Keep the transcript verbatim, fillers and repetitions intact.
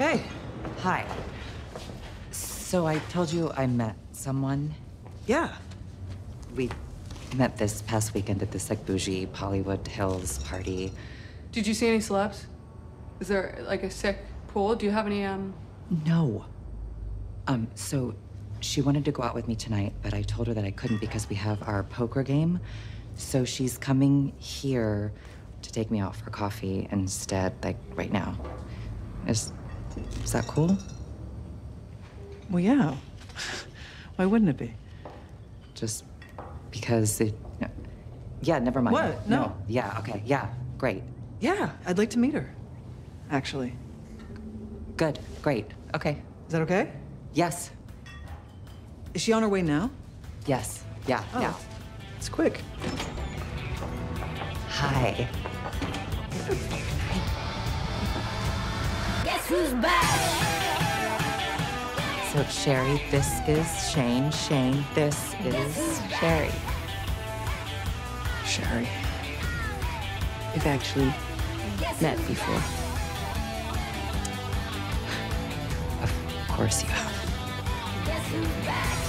Hey. Hi. So I told you I met someone? Yeah. We met this past weekend at this like bougie Hollywood Hills party. Did you see any celebs? Is there like a sick pool? Do you have any, um... No. Um, so she wanted to go out with me tonight, but I told her that I couldn't because we have our poker game. So she's coming here to take me out for coffee instead, like right now. Is, is that cool? Well, yeah. Why wouldn't it be? Just because it... Yeah, never mind. What? No. no. Yeah, okay, yeah, great. Yeah, I'd like to meet her, actually. Good, great, okay. Is that okay? Yes. Is she on her way now? Yes, yeah, Oh. yeah. It's quick. Hi. Guess who's back? So, Cherie, this is Sheng. Sheng, this is Cherie. Cherie. We've actually met before. Of course you have. Guess who's back?